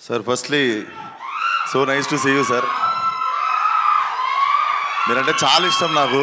Sir, firstly, so nice to see you, sir. మీరంటే చాలా ఇష్టం నాకు.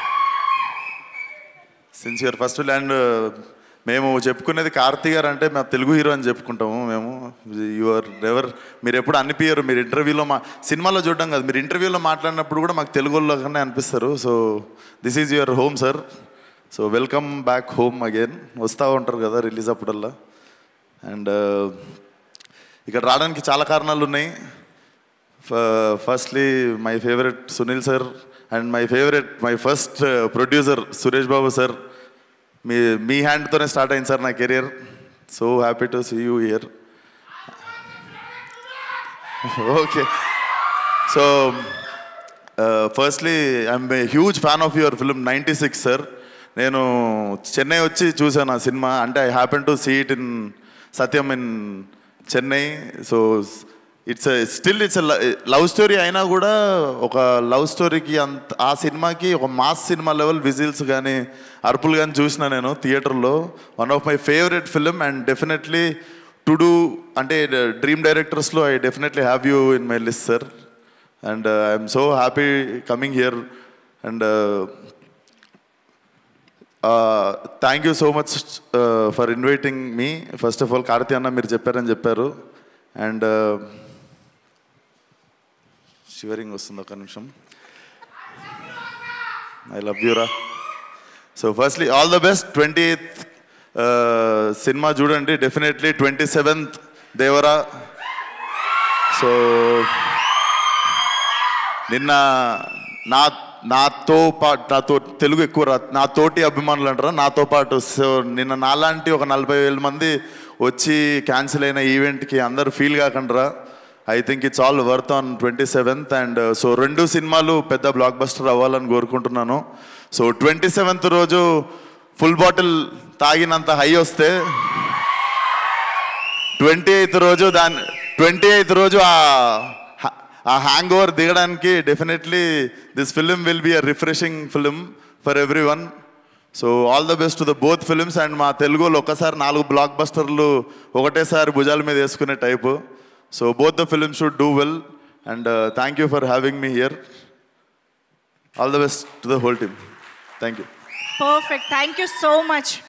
సిన్స్ యువర్ ఫస్ట్ ల్యాండ్ మేము చెప్పుకునేది కార్తీ గారు అంటే మేము తెలుగు హీరో అని చెప్పుకుంటాము మేము. యువర్ ఎవర్ మీరు ఎప్పుడు అనిపించరు. మీరు ఇంటర్వ్యూలో సినిమాలో చూడడం కాదు, మీరు ఇంటర్వ్యూలో మాట్లాడినప్పుడు కూడా మాకు తెలుగులోనే అనిపిస్తారు. So this is your home sir. So welcome back home again. వస్తూ ఉంటారు కదా రిలీజ్ అప్పుడల్లా. అండ్ ఇక్కడ రావడానికి చాలా కారణాలు ఉన్నాయి. Firstly my favourite Sunil sir and my first producer Suresh Babu sir. మీ హ్యాండ్తోనే స్టార్ట్ అయింది సార్ నా career. So happy to see you here. Okay, so firstly I'm a huge fan of your film 96 sir. నేను చెన్నై వచ్చి చూసాను ఆ సినిమా. అంటే I happen to see it in Sathyam in Chennai. So it's love story అయినా కూడా ఒక లవ్ స్టోరీకి ఆ సినిమాకి ఒక మాస్ సినిమా లెవెల్ విజిల్స్ కానీ అరుపులు కానీ చూసిన నేను థియేటర్లో. One of my favourite film and definitely to do అంటే డ్రీమ్ డైరెక్టర్స్లో I definitely have you in my list sir. And I'm so happy coming here. And thank you so much for inviting me. First of all Karthi అన్న మీరు చెప్పారని చెప్పారు. And shivering వస్తుంది, ఒక నిమిషం. I love యూరా. So firstly all the best. 28th సినిమా చూడండి డెఫినెట్లీ. 27th దేవరా. సో నిన్న నాతో తెలుగు ఎక్కువ నాతోటి అభిమానులు అంటారా, నాతో పాటు. సో నిన్న నాలాంటి ఒక 40,000 మంది వచ్చి క్యాన్సిల్ అయిన ఈవెంట్కి అందరు ఫీల్ కాకుండా I think it's all worth on 27th. And so 2 సినిమాలు పెద్ద బ్లాక్ బస్టర్ అవ్వాలని కోరుకుంటున్నాను. సో 27th రోజు ఫుల్ బాటిల్ తాగినంత హై వస్తే 28th రోజు ఆ హ్యాంగ్ ఓవర్ దిగడానికి definitely this film will be a refreshing film for everyone. So all the best to the both films. And మా తెలుగులో ఒక్కసారి 4 బ్లాక్ బస్టర్లు ఒకటేసారి భుజాల మీద వేసుకునే type. So both the films should do well. And thank you for having me here. All the best to the whole team. Thank you. Perfect. Thank you so much.